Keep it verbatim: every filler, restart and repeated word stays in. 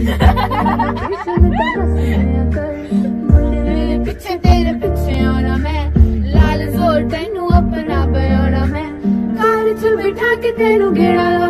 पिछे तेरे पिछे आना मैं, लाल जोर तेनू अपना बनाना मैं, कार च बिठा के तेनू घेरा